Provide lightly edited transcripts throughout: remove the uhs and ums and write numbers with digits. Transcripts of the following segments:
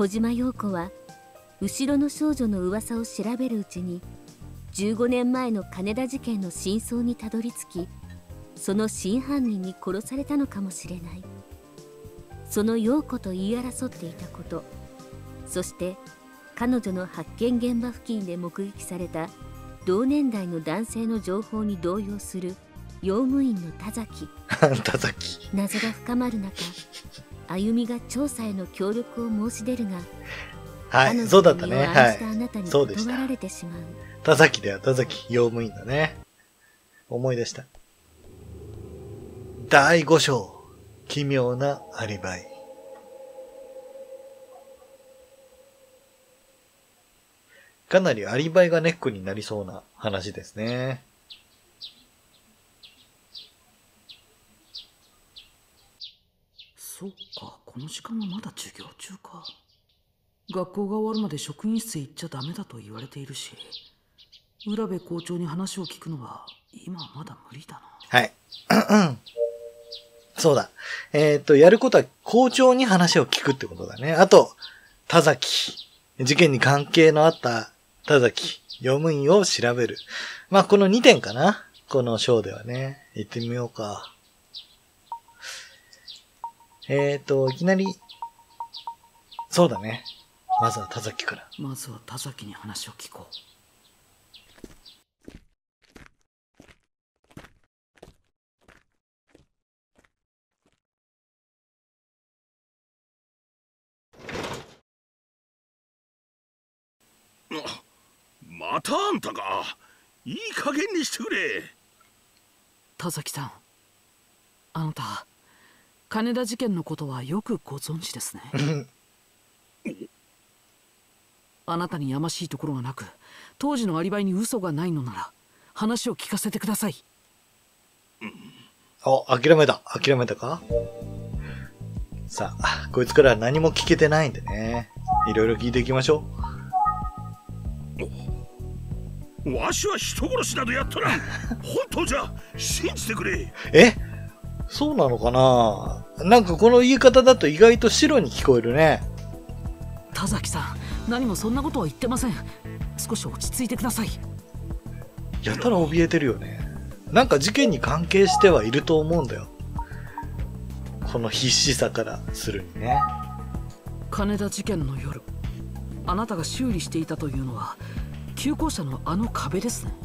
小島陽子は後ろの少女の噂を調べるうちに15年前の金田事件の真相にたどり着き、その真犯人に殺されたのかもしれない。その陽子と言い争っていたこと、そして彼女の発見現場付近で目撃された同年代の男性の情報に動揺する用務員の田崎謎が深まる中、歩みが調査への協力を申し出るが、 はい、そうだったね。はい、 あなたに断られてしまう。 田崎だよ、田崎用務員だね。思い出した。第5章、奇妙なアリバイ。かなりアリバイがネックになりそうな話ですね。 そっか、この時間はまだ授業中か。学校が終わるまで職員室へ行っちゃダメだと言われているし、浦部校長に話を聞くのは今はまだ無理だな。 はい。そうだ。やることは校長に話を聞くってことだね。あと、田崎。事件に関係のあった田崎。用務員を調べる。まあ、この2点かな。この章ではね。行ってみようか。いきなり、そうだね。まずは田崎から。 まずは田崎に話を聞こう。 またあんたか。いい加減にしてくれ。 田崎さん、あなた金田事件のことはよくご存知ですね。あなたにやましいところがなく、当時のアリバイに嘘がないのなら話を聞かせてください。 諦めたか。さあ、こいつからは何も聞けてないんでね。いろいろ聞いていきましょう。わしは人殺しなどやっとらん。本当じゃ。信じてくれ。 そうなのかな。なんかこの言い方だと意外と白に聞こえるね。 田崎さん、何もそんなことは言ってません。少し落ち着いてください。 やたら怯えてるよね。なんか事件に関係してはいると思うんだよ。この必死さからするにね。 金田事件の夜、あなたが修理していたというのは旧校舎のあの壁ですね。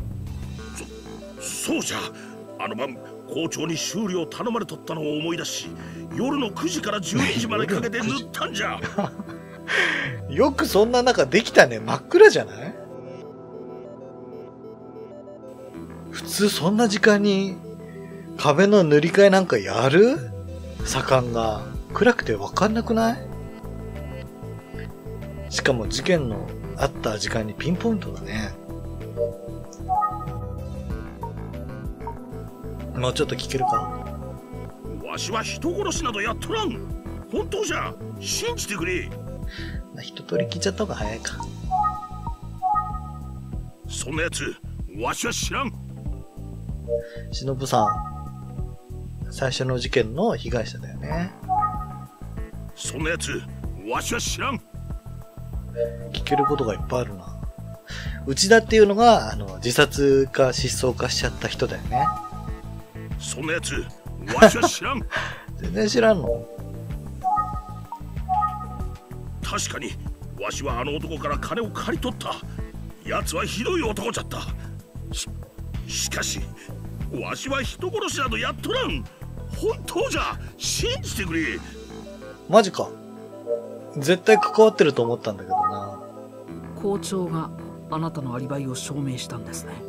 そうじゃ。あの晩校長に修理を頼まれとったのを思い出し、夜の9時から12時までかけて塗ったんじゃ。 よくそんな中できたね。真っ暗じゃない？普通そんな時間に壁の塗り替えなんかやる？左官が暗くて分かんなくない？しかも事件のあった時間にピンポイントだね。もうちょっと聞けるか？ わしは人殺しなどやっとらん。本当じゃ。信じてくれ。 一通り聞いちゃった方が早いか。 そんなやつわしは知らん。 忍さん、最初の事件の被害者だよね。 そんなやつわしは知らん。 聞けることがいっぱいあるな。内田っていうのが自殺か失踪かしちゃった人だよね。 そんなやつわしは知らん。 全然知らんの？ 確かにわしはあの男から金を借り取った。奴はひどい男じゃった。しかしわしは人殺しなどやっとらん。本当じゃ。信じてくれ。 マジか。絶対関わってると思ったんだけどな。 校長があなたのアリバイを証明したんですね。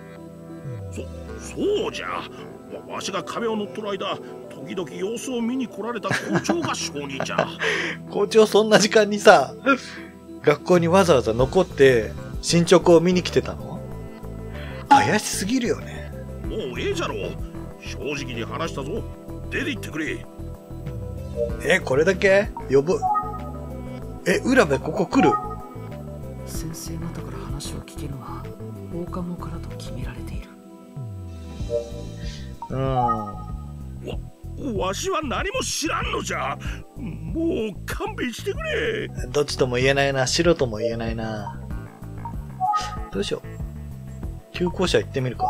そうじゃ。わしが壁を塗っとる間、時々様子を見に来られた校長が証人じゃ。 校長そんな時間にさ、学校にわざわざ残って進捗を見に来てたの？怪しすぎるよね。 もうええじゃろ。正直に話したぞ。出て行ってくれ。 これだけ？呼ぶ？浦部ここ来る？ 先生方から話を聞けるのは放課後からと決められている。 わしは何も知らんのじゃ。もう勘弁してくれ。 どっちとも言えないな。白とも言えないな。どうしよう。旧校舎行ってみるか。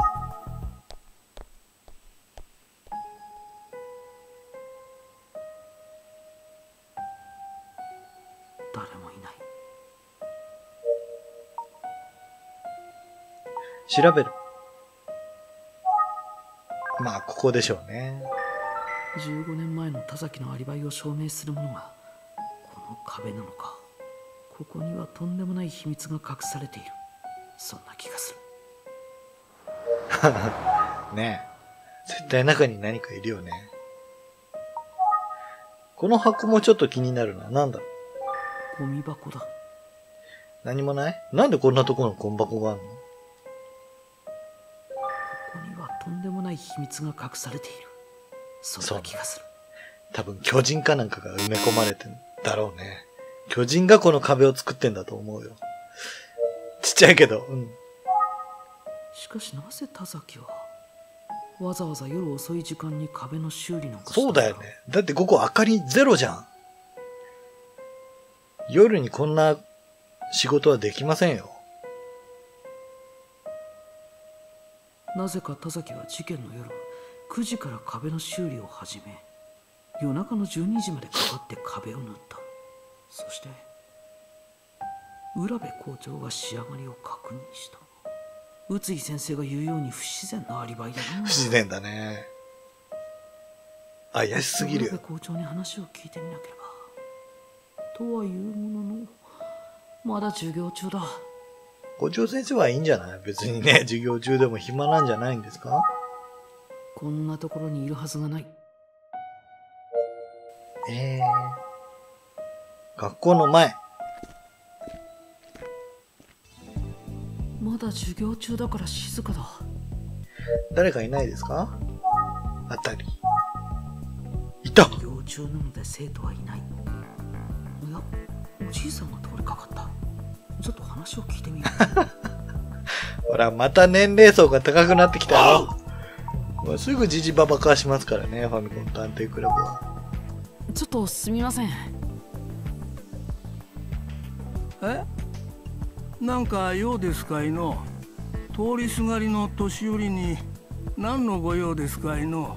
誰もいない。 調べる。まあ、ここでしょうね。 15年前の田崎のアリバイを証明するものがこの壁なのか。ここにはとんでもない秘密が隠されている。そんな気がする。 ねえ。絶対中に何かいるよね。この箱もちょっと気になるな。なんだろう。 ゴミ箱だ。 何もない？なんでこんなところのゴミ箱があるの？ ここにはとんでもない秘密が隠されている。そんな気がする。 多分巨人かなんかが埋め込まれてんだろうね。巨人がこの壁を作ってんだと思うよ。ちっちゃいけど。うん。 しかしなぜ田崎はわざわざ夜遅い時間に壁の修理なんかしたそうだよね。だってここ明かりゼロじゃん。夜にこんな仕事はできませんよ。 なぜか田崎は事件の夜9時から壁の修理を始め、夜中の12時までかかって壁を塗った。そして浦部校長が仕上がりを確認した。宇津井先生が言うように不自然なアリバイだな。 不自然だね。怪しすぎるよ。 浦部校長に話を聞いてみなければ。とはいうものの、まだ授業中だ。 校長先生はいいんじゃない？別にね、授業中でも暇なんじゃないんですか？ こんなところにいるはずがない。 学校の前。 まだ授業中だから静かだ。 誰かいないですか？あたり。いた！ 授業中なので生徒はいない。おや、おじいさんが通りかかった。ちょっと話を聞いてみよう。 ほら、また年齢層が高くなってきたよ。もうすぐジジババ化しますからね、ファミコン探偵クラブは。 ちょっとすみません。 なんか用ですかいの？通りすがりの年寄りに何のご用ですかいの？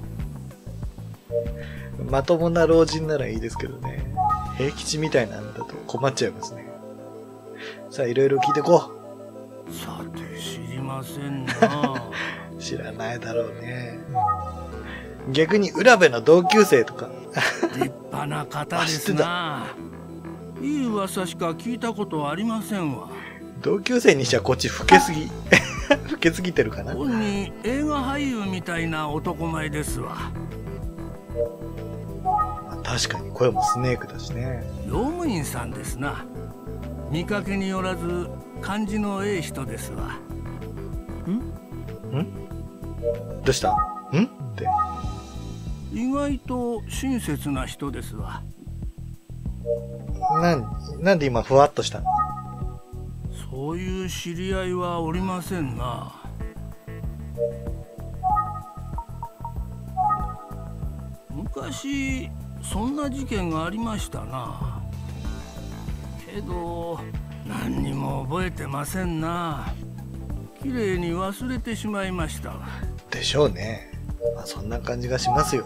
まともな老人ならいいですけどね。平吉みたいなのだと困っちゃいますね。さあ、いろいろ聞いてこう。 さて知りませんな。 知らないだろうね。逆に浦部の同級生とか。 立派な方ですな。いい噂しか聞いたことありませんわ。 同級生にしちゃこっち老けすぎ。老けすぎてるかな。 本に映画俳優みたいな男前ですわ。 確かに声もスネークだしね。 用務員さんですな。見かけによらず感じのええ人ですわ。 どうした？んって。 意外と親切な人ですわ。 なんで今ふわっとしたの？ そういう知り合いはおりませんな。昔そんな事件がありましたな。けど何にも覚えてませんな。きれいに忘れてしまいましたわ。 でしょうね。まあそんな感じがしますよ。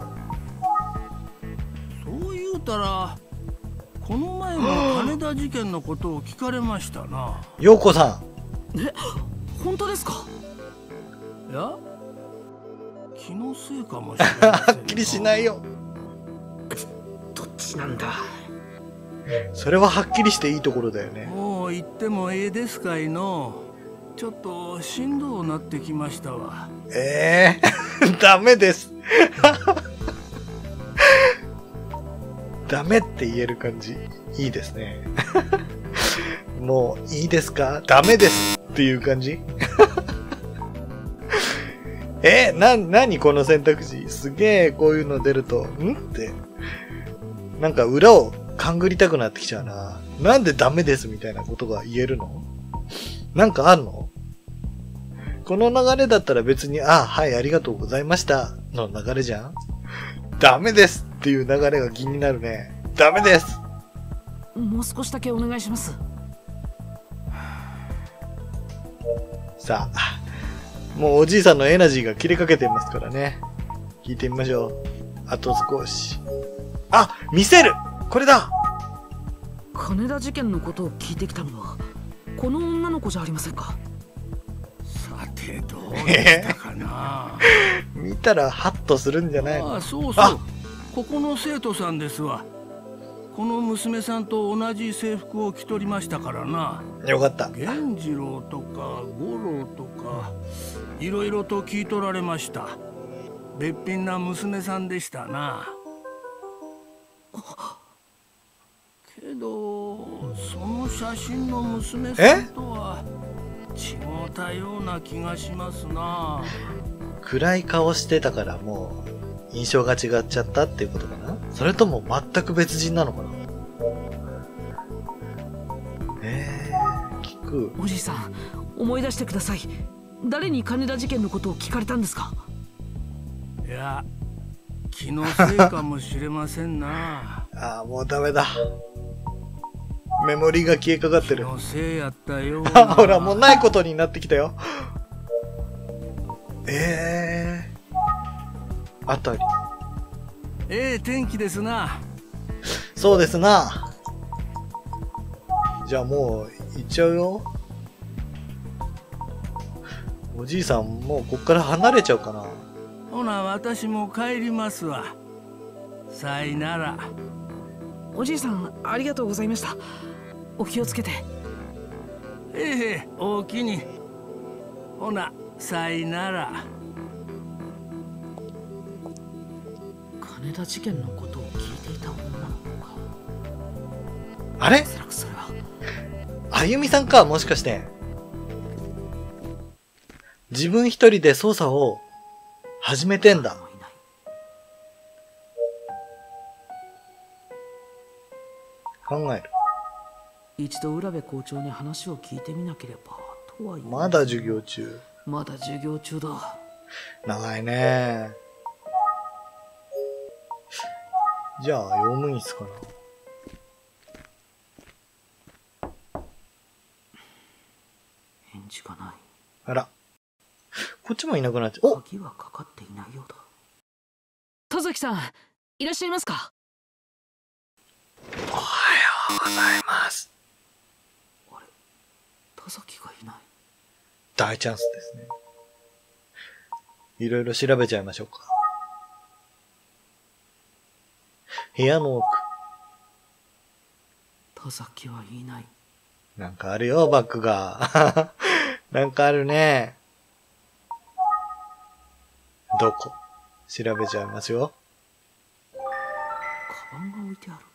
そう言うたらこの前の金田事件のことを聞かれましたな。 陽子さん。 本当ですか？ いや、気のせいかもしれませんな。 はっきりしないよ。 どっちなんだ？ それははっきりしていいところだよね。 もう言ってもええですかいの。ちょっとしんどうなってきましたわ。 ダメです。ダメって言える感じ。いいですね。もういいですか？ダメですっていう感じ。何この選択肢。すげえこういうの出ると、んって。なんか裏を勘ぐりたくなってきちゃうな。なんでダメですみたいなことが言えるの？なんかあんの？この流れだったら別に、はい、ありがとうございましたの流れじゃん？ ダメですっていう流れが気になるね。ダメです。 もう少しだけお願いします。 さあ、もうおじいさんのエナジーが切れかけてますからね。聞いてみましょう。あと少し。あ、見せる！これだ！ 金田事件のことを聞いてきたのはこの女の子じゃありませんか。 さてどうでしたかな。 見たらハッとするんじゃないの？ あ、そうそう。ここの生徒さんですわ。この娘さんと同じ制服を着とりましたからな。 よかった。 源次郎とか五郎とかいろいろと聞いとられました。べっぴんな娘さんでしたな。けどその写真の娘さんとは違ったような気がしますな。 暗い顔してたからもう印象が違っちゃったっていうことかな。それとも全く別人なのかな。聞く。 おじいさん、思い出してください。誰に金田事件のことを聞かれたんですか。 いや、気のせいかもしれませんな。 ああ、もうダメだ。メモリーが消えかかってる。 気のせいやったような。 ほら、もうないことになってきたよ。あたり。 天気ですな。 そうですな。じゃあもう行っちゃうよ。おじいさんもうこっから離れちゃうかな。 ほな、私も帰りますわ。さいなら。 おじいさん、ありがとうございました。お気をつけて。 おおきに。ほな、さいなら。 金田事件のことを聞いていた女の子か。 あれ？ おそらくそれはあゆみさんか、もしかして。自分一人で捜査を始めてんだ。考える。 一度浦部校長に話を聞いてみなければとは言う。 まだ授業中。 まだ授業中だ。 長いね。じゃあ、用務員室かな。 返事がない。 あら。こっちもいなくなっちゃう。お！ 鍵はかかっていないようだ。田崎さん、いらっしゃいますか？ おはようございます。 あれ、田崎がいない。 大チャンスですね。いろいろ調べちゃいましょうか。部屋の奥。 田崎はいない。 なんかあるよ、バッグが。なんかあるね。どこ？調べちゃいますよ。 カバンが置いてある。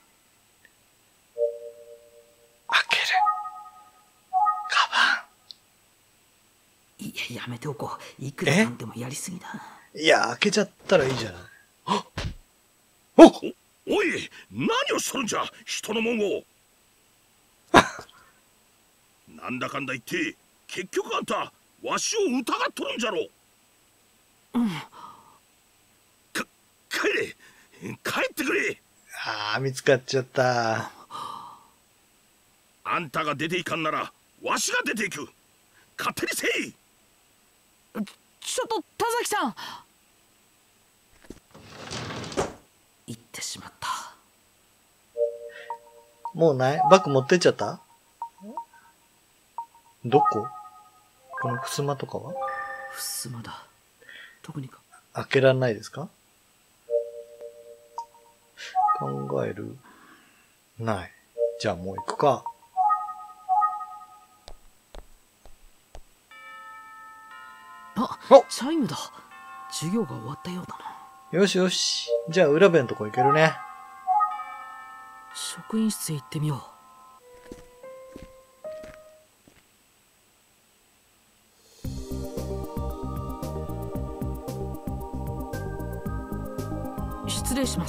開ける。カバン。 いや、やめておこう。いくらなんでもやりすぎだ。 いや、開けちゃったらいいじゃない。 おい、何をしとるんじゃ、人のもんを。なんだかんだ言って結局あんたわしを疑っとるんじゃろ。帰れ、帰ってくれ。 ああ、見つかっちゃった。 あんたが出ていかんならわしが出ていく。勝手にせい。 ちょっと田崎さん。行ってしまった。 もうない？バッグ持ってっちゃった？どこ？この襖とかは？ 襖だ。特にか。 開けられないですか？考える。ない。じゃあもう行くか。 あ、チャイムだ。授業が終わったようだな。 よしよし。じゃあ裏部のとこ行けるね。 職員室へ行ってみよう。失礼します。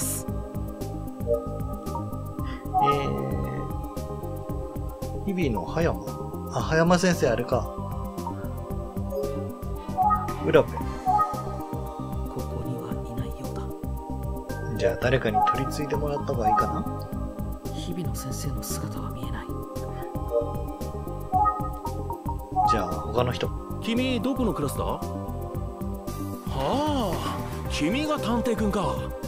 日々の葉山。あ、葉山先生あれか。裏部。 ここにはいないようだ。 じゃあ誰かに取り継いでもらった方がいいかな。 日々の先生の姿は見えない。 じゃあ他の人。 君どこのクラスだ？はあ、君が探偵くんか。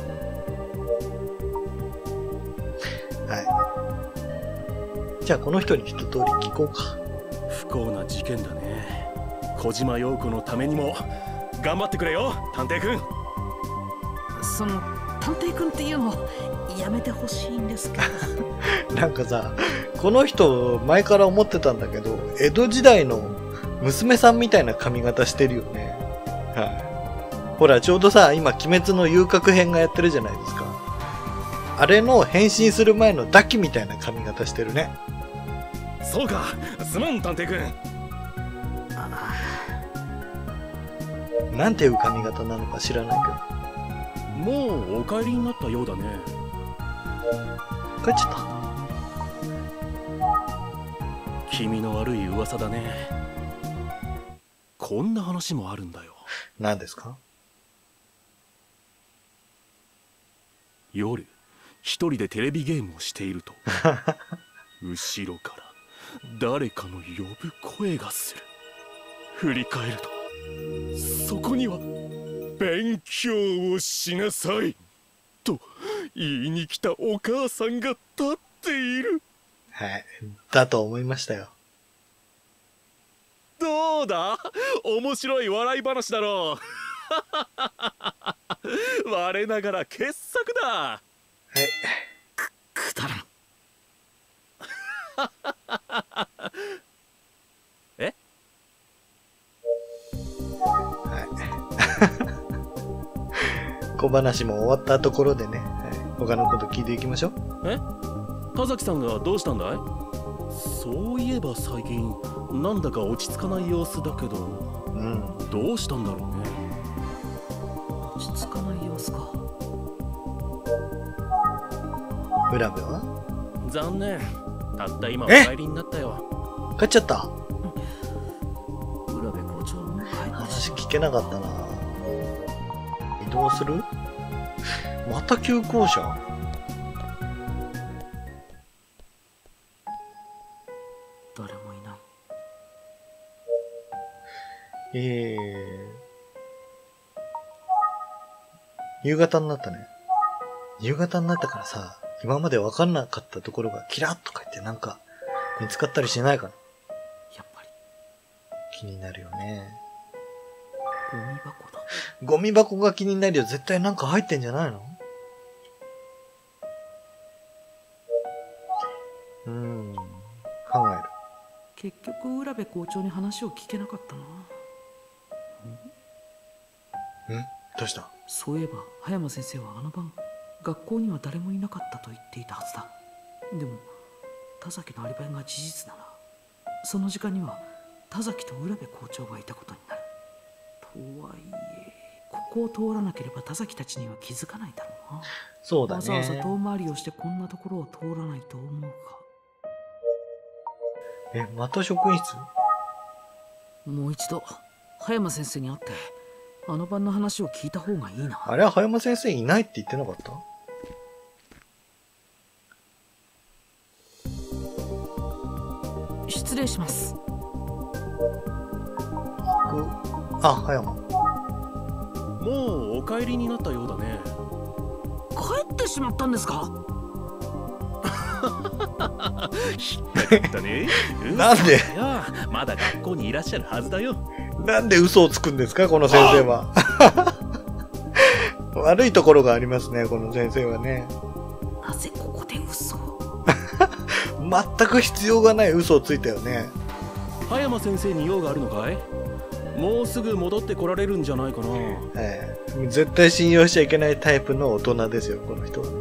はい。じゃあこの人に一通り聞こうか。 不幸な事件だね。小島陽子のためにも頑張ってくれよ、探偵くん。 その探偵くんっていうのやめてほしいんですけど。 なんかさ、この人前から思ってたんだけど、江戸時代の娘さんみたいな髪型してるよね。はい。ほら、ちょうどさ、今、鬼滅の遊郭編がやってるじゃないですか。あれの変身する前のダキみたいな髪型してるね。 そうか、すまん探偵くん。 なんていう髪型なのか知らないけど。 もうお帰りになったようだね。 帰っちゃった。 気味の悪い噂だね。こんな話もあるんだよ。 何ですか？ 夜一人でテレビゲームをしていると後ろから誰かの呼ぶ声がする。振り返るとそこには「勉強をしなさい」と言いに来たお母さんが立っている。 はい。だと思いましたよ。 どうだ、面白い笑い話だろう。我ながら傑作だ。 はい。 くだらん。 え？ はい。小話も終わったところでね、はい、他のこと聞いていきましょう。 え？田崎さんがどうしたんだい？そういえば最近なんだか落ち着かない様子だけど、 うん、 どうしたんだろうね。 落ち着かない様子か。 浦部は？ 残念、たった今お帰りになったよ。 帰っちゃった。 浦部校長も帰って話聞けなかったな。移動する？また急行車？ 誰もいない。 夕方になったね。夕方になったからさ、今まで分かんなかったところがキラッとか言ってなんか見つかったりしないかな。 やっぱり気になるよね。 ゴミ箱だ。 ゴミ箱が気になるよ。絶対なんか入ってんじゃないの？考える。 結局浦部校長に話を聞けなかったな。 どうした？ そういえば葉山先生はあの晩学校には誰もいなかったと言っていたはずだ。でも田崎のアリバイが事実ならその時間には田崎と浦部校長がいたことになる。とはいえここを通らなければ田崎たちには気づかないだろうな。 そうだね。 わざわざ遠回りをしてこんなところを通らないと思うか。 また職員室？ もう一度葉山先生に会ってあの晩の話を聞いた方がいいな。 あれは葉山先生いないって言ってなかった？ 失礼します。 葉山。 もうお帰りになったようだね。 帰ってしまったんですか？ 引っかかったね。 なんで？ まだ学校にいらっしゃるはずだよ。 なんで嘘をつくんですかこの先生は。悪いところがありますねこの先生はね。 なぜここで嘘を？ 全く必要がない嘘をついたよね。 葉山先生に用があるのかい？もうすぐ戻ってこられるんじゃないかな。 絶対信用しちゃいけないタイプの大人ですよこの人は。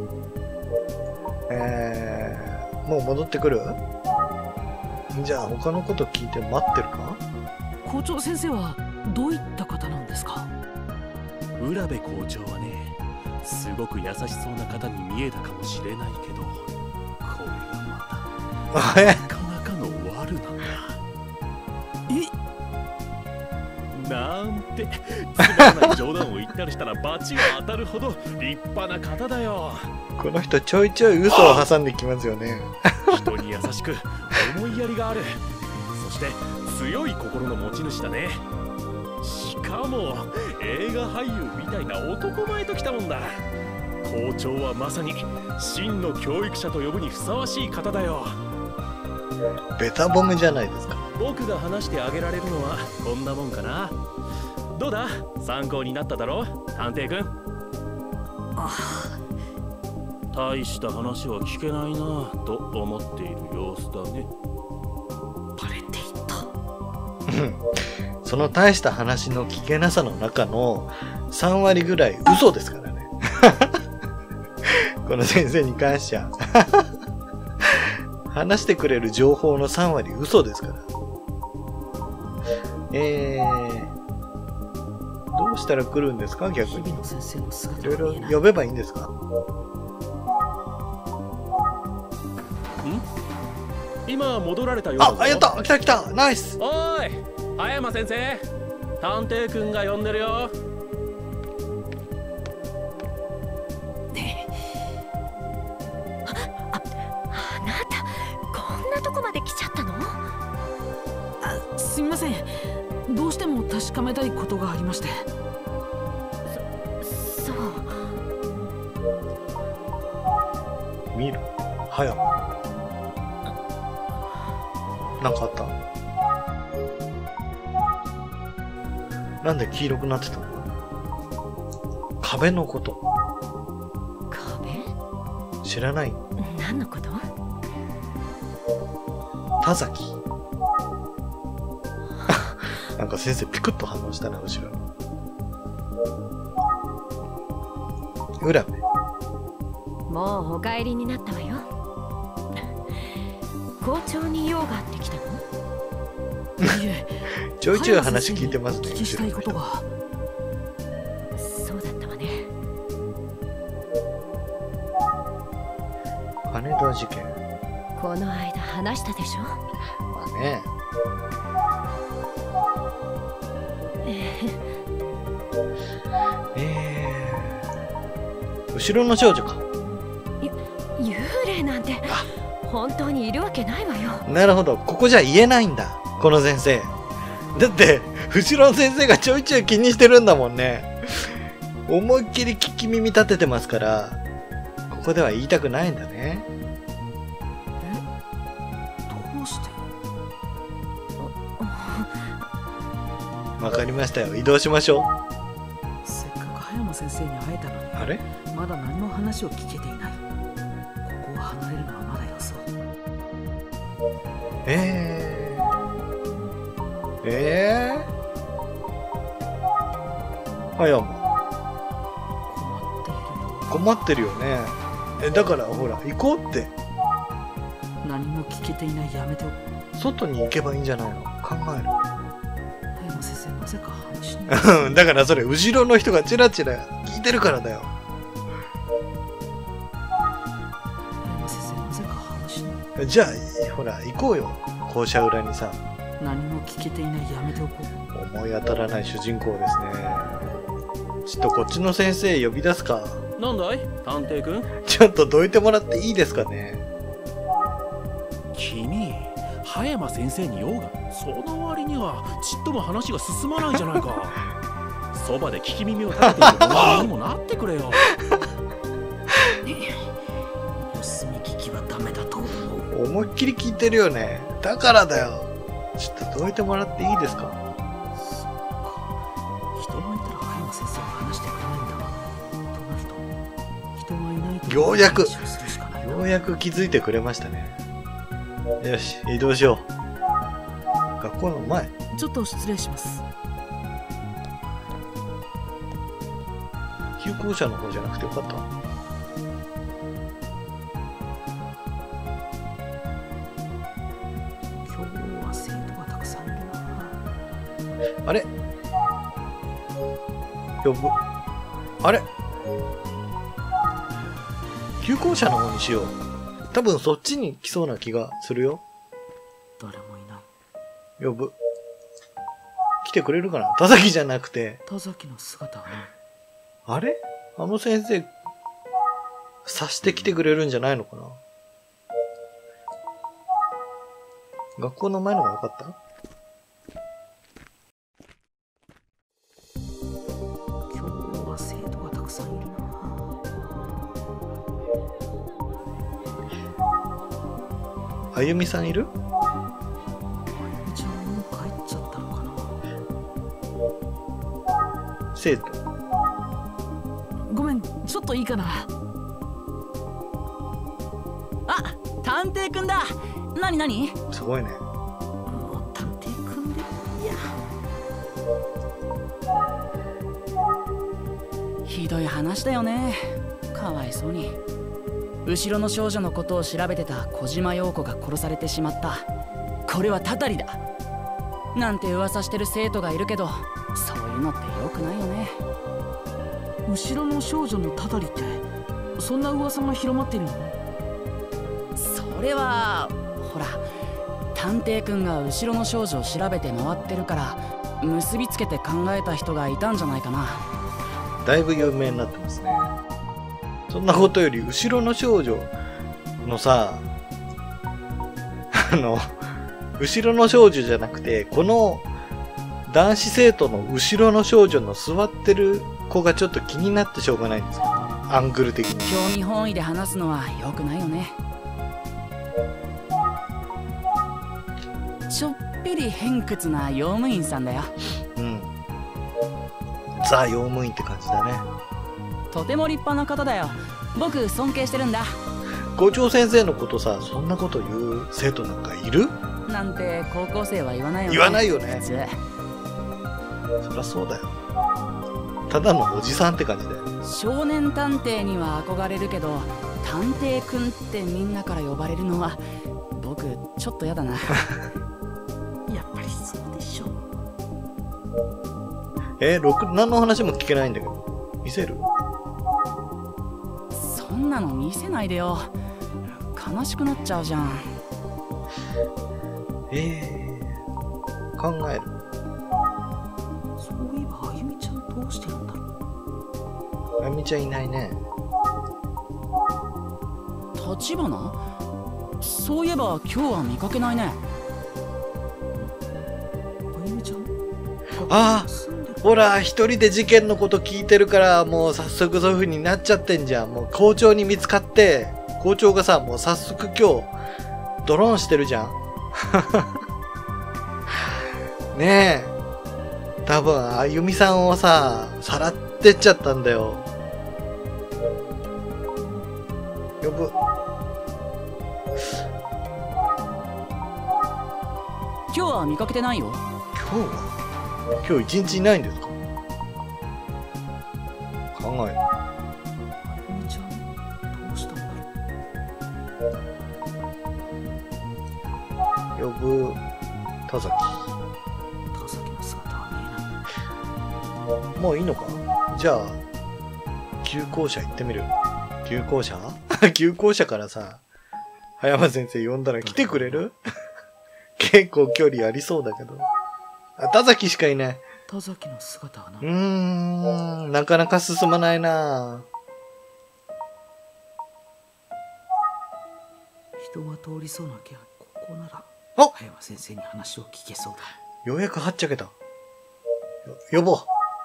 もう戻ってくる？じゃあ他のこと聞いて待ってるか？ 校長先生はどういった方なんですか？ 浦部校長はね、すごく優しそうな方に見えたかもしれないけど、これがまたなかなかの悪なんだ。なんてつまらない冗談を言ってったりしたら罰が当たるほど立派な方だよ。 この人ちょいちょい嘘を挟んできますよね。 人に優しく思いやりがある。そして強い心の持ち主だね。しかも映画俳優みたいな男前ときたもんだ。校長はまさに真の教育者と呼ぶにふさわしい方だよ。 ベタボムじゃないですか。 僕が話してあげられるのはこんなもんかな。どうだ、参考になっただろう、探偵くん。大した話は聞けないなと思っている様子だね。 バレていた。 その大した話の聞けなさの中の3割ぐらい嘘ですからね。この先生に関しては。話してくれる情報の3割嘘ですから。どうしたら来るんですか逆に。いろいろ呼べばいいんですか？ 今戻られたようだぞ。 あ、やった、来た来た、ナイス。 おーい、葉山先生、探偵くんが呼んでるよ。 あなたこんなとこまで来ちゃったの？ すみません。どうしても確かめたいことがありまして。 そう。 見る、葉山。なんかあった？なんで黄色くなってたの？壁のこと。 壁？ 知らない？ 何のこと？ 田崎。なんか先生ピクッと反応したな、後ろに。浦部。 もうお帰りになったわよ。校長に用があってきたの？ いえ、 ちょいちょい話聞いてますね。 お聞きしたいことが。 そうだったわね。 羽田事件。 この間話したでしょ？ まあね。後ろの少女か。 幽霊なんて本当にいるわけないわよ。 なるほど、ここじゃ言えないんだ、この先生。だって後ろの先生がちょいちょい気にしてるんだもんね。思いっきり聞き耳立ててますから、ここでは言いたくないんだね。 どうして？ わかりましたよ、移動しましょう。 せっかく葉山先生に会えたのに、 あれ？ まだ何も話を聞けていない。ここを離れるのはまだよそう。 葉山困っているよ。 困ってるよね。だからほら行こうって。 何も聞けていない。やめておく。 外に行けばいいんじゃないの？考える。 葉山先生、なぜか話にだからそれ後ろの人がチラチラ聞いてるからだよ。 葉山先生、なぜか話に。 じゃあほら行こうよ、校舎裏にさ。 何も聞けていない。やめておこう。 思い当たらない主人公ですね。ちょっとこっちの先生呼び出すか。 なんだい探偵くん。 ちょっとどいてもらっていいですかね。 君、葉山先生に用が。その割にはちっとも話が進まないじゃないか。そばで聞き耳を立てているお前にもなってくれよ。 盗み聞きはダメだと思う。 思いっきり聞いてるよね。だからだよ。ちょっとどいてもらっていいですか。 人がいたら葉山先生は話してくれないんだ。となると、人がいないとようやく話をするしかないな。 ようやく気づいてくれましたね。よし、移動しよう。学校の前。 ちょっと失礼します。 旧校舎の方じゃなくてよかった。 今日は生徒がたくさんいるな。 あれ呼ぶ。あれ旧校舎の方にしよう。多分そっちに来そうな気がするよ。 誰もいない。 呼ぶ。来てくれるかな。田崎じゃなくて。 田崎の姿はない。 あれあの先生、察してきてくれるんじゃないのかな。学校の前のが良かった？ 今日は生徒がたくさんいるな。 あゆみさんいる？ あゆみちゃんもう帰っちゃったのかな。 生徒。 ごめん、ちょっといいかな。あ、探偵くんだ。なになに？ すごいね。 もう探偵くんでいや。ひどい話だよね。かわいそうに。後ろの少女のことを調べてた小島陽子が殺されてしまった。これはたたりだなんて噂してる生徒がいるけど、そういうのって良くないよね。後ろの少女のたたりって、そんな噂が広まってるの？それはほら、探偵くんが後ろの少女を調べて回ってるから結びつけて考えた人がいたんじゃないかな。 だいぶ有名になってますね。そんなことより後ろの少女のさ、後ろの少女じゃなくて、この男子生徒の後ろの少女の座ってる子がちょっと気になってしょうがないんですよ。アングル的に。興味本位で話すのは良くないよね。ちょっぴり偏屈な用務員さんだよ。うん。ザ用務員って感じだね。とても立派な方だよ。僕尊敬してるんだ。校長先生のことさ、そんなこと言う生徒なんかいる？なんて高校生は言わないよね。言わないよね。普通。そりゃそうだよ。ただのおじさんって感じだよ。少年探偵には憧れるけど、探偵くんってみんなから呼ばれるのは僕ちょっとやだな。やっぱりそうでしょ。何の話も聞けないんだけど。見せる？そんなの見せないでよ。悲しくなっちゃうじゃん。考える。そういえばあゆみちゃんどうしてるんだろう。あゆみちゃんいないね。立花？そういえば今日は見かけないね。あゆみちゃん？ああ、ほら、一人で事件のこと聞いてるから、もう早速そういう風になっちゃってんじゃん。もう校長に見つかって、校長がさ、もう早速今日、ドローンしてるじゃん。ねえ。多分、あゆみさんをさ、さらってっちゃったんだよ。呼ぶ。今日は見かけてないよ。今日一日いないんですか？考える。あゆみちゃん、どうしたんだろう。呼ぶ、田崎。田崎の姿は見えない。もういいのか？じゃあ、旧校舎行ってみる。旧校舎？旧校舎からさ、葉山先生呼んだら来てくれる？結構距離ありそうだけど。田崎しかいない。田崎の姿はな。なかなか進まないな。人が通りそうな気が、ここなら葉山先生に話を聞けそうだ。ようやくはっちゃけた。呼ぼ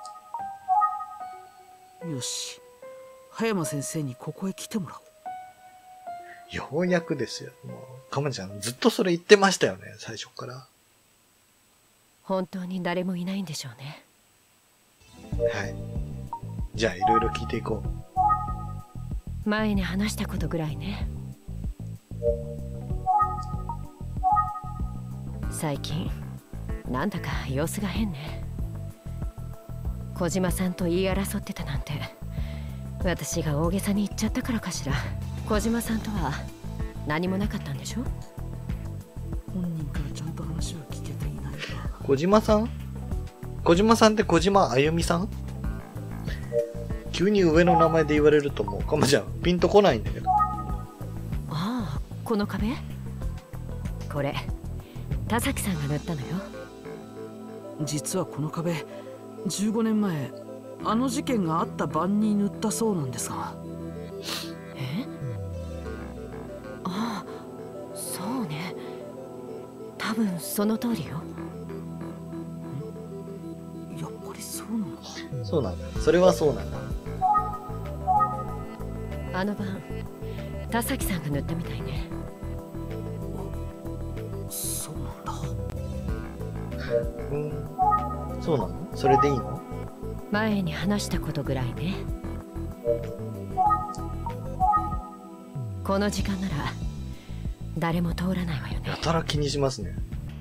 う。よし、葉山先生にここへ来てもらおう。ようやくですよ。もうかまちゃんずっとそれ言ってましたよね、最初から。 本当に誰もいないんでしょうね。 はい。じゃあいろいろ聞いていこう。前に話したことぐらいね。最近なんだか様子が変ね。小島さんと言い争ってたなんて、私が大げさに言っちゃったからかしら。小島さんとは何もなかったんでしょ？本人からちゃんと話は聞けていないか。 小島さん？小島さんって小島あゆみさん？急に上の名前で言われるともうかもちゃんピンとこないんだけど。 ああ、この壁？これ田崎さんが塗ったのよ。 実はこの壁15年前あの事件があった晩に塗ったそうなんですが。 え？ああ、そうね。多分その通りよ。 やっぱりそうなのか。 そうなんだ。それはそうなんだ。 あの晩田崎さんが塗ったみたいね。 そうなんだ。 そうなの？それでいいの？ 前に話したことぐらいね。この時間なら誰も通らないわよね。 やたら気にしますね。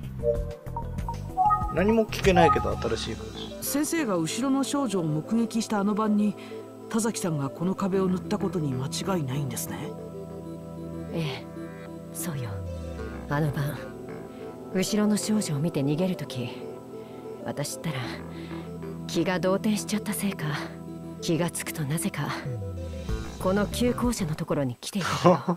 何も聞けないけど新しい話。 先生が後ろの少女を目撃したあの晩に田崎さんがこの壁を塗ったことに間違いないんですね。 ええ、そうよ。あの晩後ろの少女を見て逃げるとき、私ったら気が動転しちゃったせいか、気がつくとなぜかこの急行車のところに来ていたの。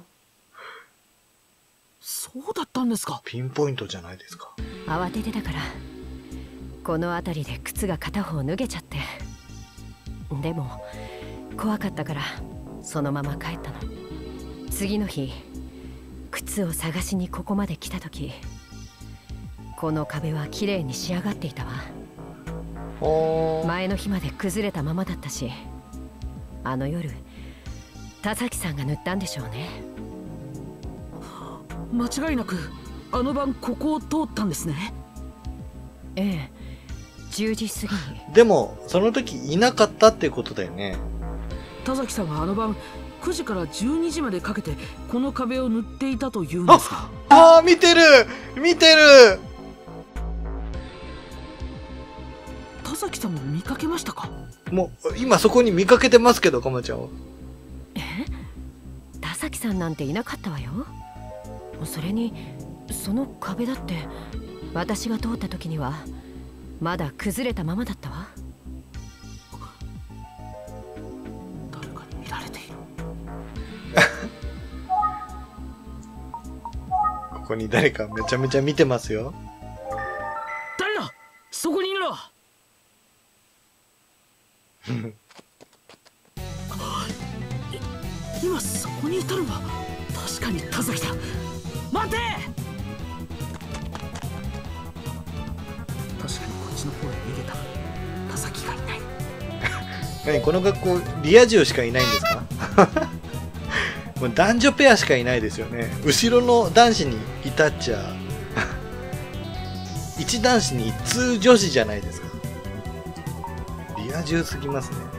そうだったんですか。 ピンポイントじゃないですか。 慌ててたからこの辺りで靴が片方脱げちゃって、でも怖かったからそのまま帰ったの。次の日靴を探しにここまで来た時、この壁は綺麗に仕上がっていたわ。前の日まで崩れたままだったし、あの夜田崎さんが塗ったんでしょうね。 間違いなくあの晩ここを通ったんですね。 ええ、10時過ぎに。 でもその時いなかったってことだよね。 田崎さんがあの晩9時から12時までかけてこの壁を塗っていたというんですか。 ああ、見てる見てる。 田崎さんも見かけましたか。 もう今そこに見かけてますけど、かまちゃんを。 田崎さんなんていなかったわよ。それにその壁だって私が通った時にはまだ崩れたままだったわ。 誰かに見られている。 ここに誰かめちゃめちゃ見てますよ。 誰だ、そこにいるの。今そこにいたのは確かに田崎だ。待て。確かにこっちの方へ逃げた田崎がいない。 何この学校リア充しかいないんですか？もう男女ペアしかいないですよね。後ろの男子にいたっちゃ一男子に一通女子じゃないですか。リア充すぎますね。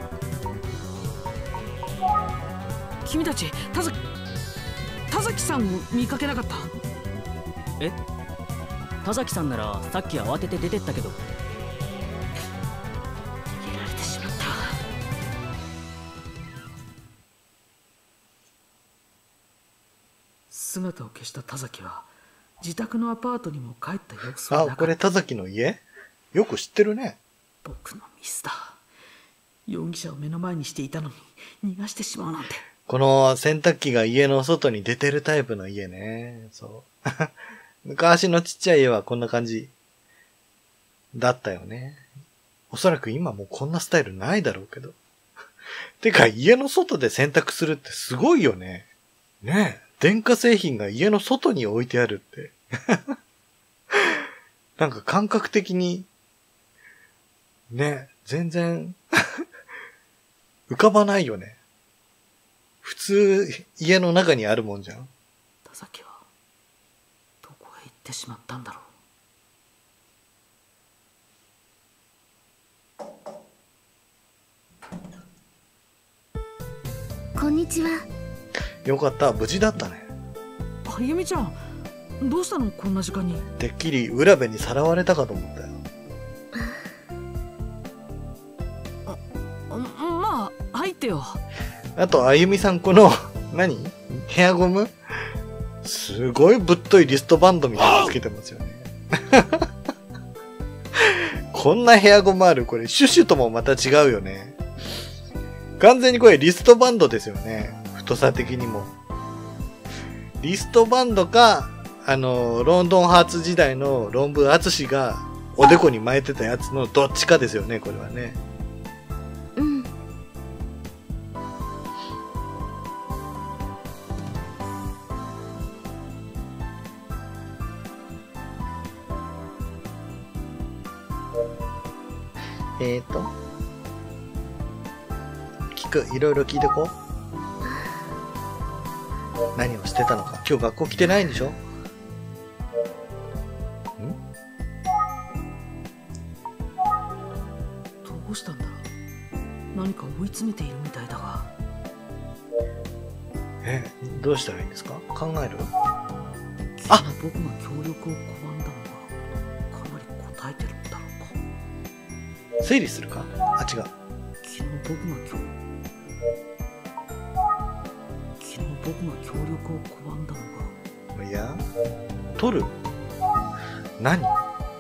君たち田崎さんを見かけなかった？ え？田崎さんならさっき慌てて出てったけど。 逃げられてしまった。姿を消した田崎は自宅のアパートにも帰った様子はなかった。 あ、これ田崎の家？よく知ってるね。 僕のミスだ。容疑者を目の前にしていたのに逃がしてしまうなんて。 この洗濯機が家の外に出てるタイプの家ね。そう。昔のちっちゃい家はこんな感じだったよね。おそらく今もうこんなスタイルないだろうけど。てか家の外で洗濯するってすごいよね。ねえ。電化製品が家の外に置いてあるって。なんか感覚的に、ね、全然、浮かばないよね。普通、家の中にあるもんじゃん。 田崎は、どこへ行ってしまったんだろう。こんにちは。 よかった、無事だったね。 あゆみちゃん、どうしたのこんな時間に。 てっきり浦部にさらわれたかと思ったよ。 まあ、入ってよ。 あと、あゆみさん、この、何？ヘアゴム？すごいぶっといリストバンドみたいなのつけてますよね。こんなヘアゴムある？これ、シュシュともまた違うよね。完全にこれリストバンドですよね。太さ的にも。リストバンドか、ロンドンハーツ時代の論文厚がおでこに巻いてたやつのどっちかですよね、これはね。 いろいろ聞いてこう。何をしてたのか。今日学校来てないんでしょ？ どうしたんだろう。何か追い詰めているみたいだが。 どうしたらいいんですか？考える？ あ、僕が協力を拒んだのがかなり答えてるんだろうか。 整理するか？あ、違う。 昨日僕が協力を拒んだのが。 いや、取る？何？こ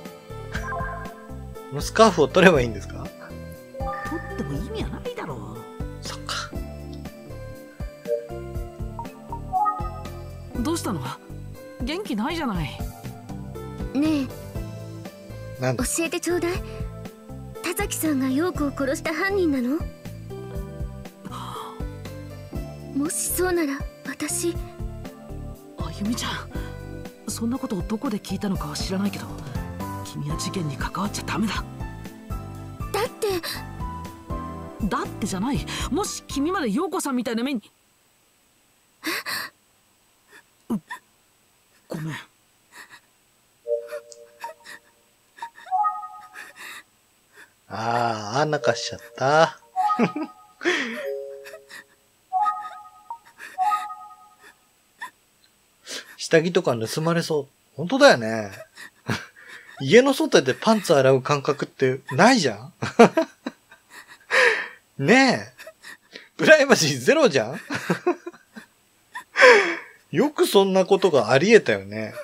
のスカーフを取ればいいんですか？ 取っても意味はないだろう。 そっか。 どうしたの？元気ないじゃない。 ねえ、 なんだ？ 教えてちょうだい。田崎さんが陽子を殺した犯人なの？もしそうなら私。 あゆみちゃん、そんなことをどこで聞いたのかは知らないけど、君は事件に関わっちゃダメだ。だってじゃない。もし君まで陽子さんみたいな目に。ごめん。 泣かしちゃった。下着とか盗まれそう。本当だよね。家の外でパンツ洗う感覚ってないじゃん。ねえ。プライバシーゼロじゃん。よくそんなことがあり得たよね。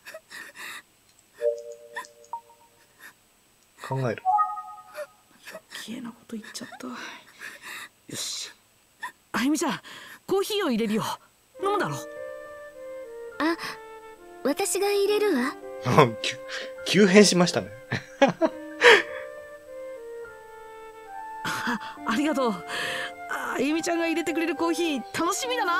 考える。 余計なこと言っちゃった。よし。あゆみちゃん、コーヒーを入れるよ。飲むだろ。 あ、私が入れるわ。 急変しましたね。 ありがとう。あゆみちゃんが入れてくれるコーヒー楽しみだな。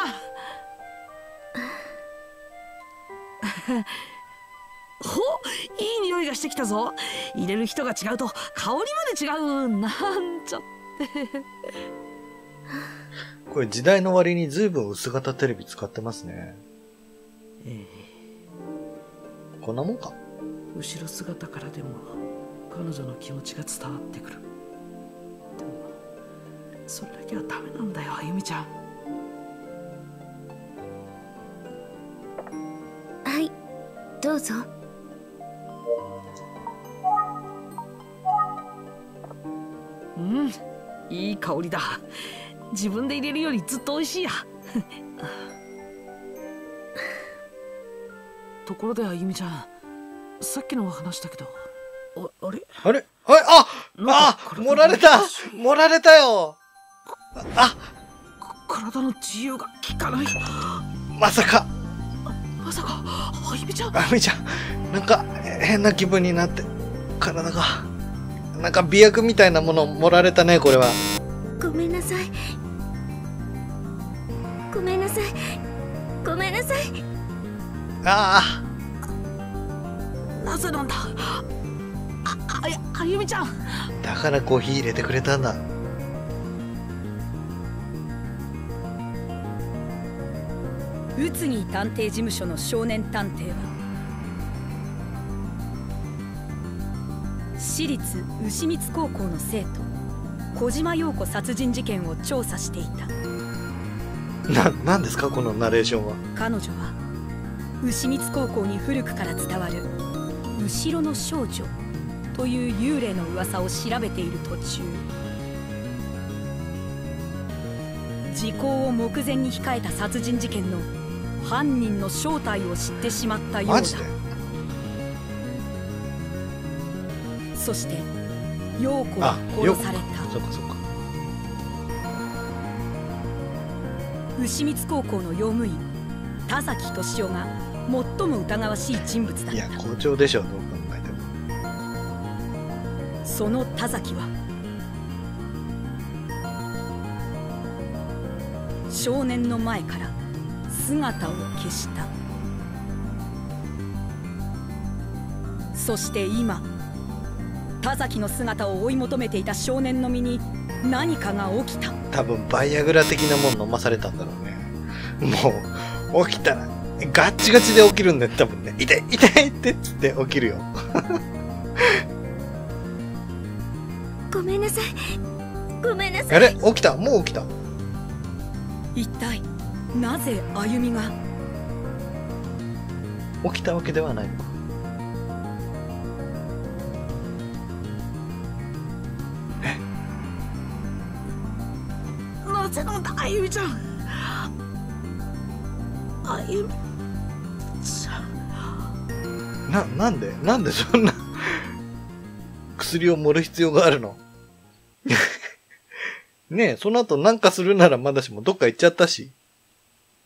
ほ、いい匂いがしてきたぞ。入れる人が違うと香りまで違う。なんちゃって。 これ時代の割に随分薄型テレビ使ってますね。こんなもんか。 後ろ姿からでも彼女の気持ちが伝わってくる。でもそれだけはダメなんだよ、あゆみちゃん。 はい、どうぞ。 うん、いい香りだ。自分で入れるよりずっと美味しいや。ところであゆみちゃん、さっきの話だけど、あれ盛られたよ。 体の自由が利かない。 まさかあゆみちゃん、 なんか変な気分になって、体がなんか媚薬みたいなもの盛られたね。これはごめんなさい。 なぜなんだ。あゆみちゃん、 だからコーヒー入れてくれたんだ。 宇津木探偵事務所の少年探偵は私立牛光高校の生徒小島陽子殺人事件を調査していた。 何ですかこのナレーションは。 彼女は牛光高校に古くから伝わる後ろの少女という幽霊の噂を調べている途中、時効を目前に控えた殺人事件の犯人の正体を知ってしまったようだ。 マジで？ そして陽子は殺された。 そうか牛光高校の用務員田崎俊夫が最も疑わしい人物だった。 いや校長でしょ、どう考えても。 その田崎は少年の前から姿を消した。そして今田崎の姿を追い求めていた少年の身に何かが起きた。 多分バイアグラ的なもん飲まされたんだろうね。もう起きたらガッチガチで起きるんだよ多分ね。痛い痛いってつって起きるよ。 ごめんなさい。ごめんなさい。 あれ起きた、もう起きた。 一体なぜ歩みが。 起きたわけではないのか。 なぜなんだ、あゆみちゃん。あゆみちゃん。 なんでそんな薬を盛る必要があるの？ねえ、その後なんかするならまだしもどっか行っちゃったし。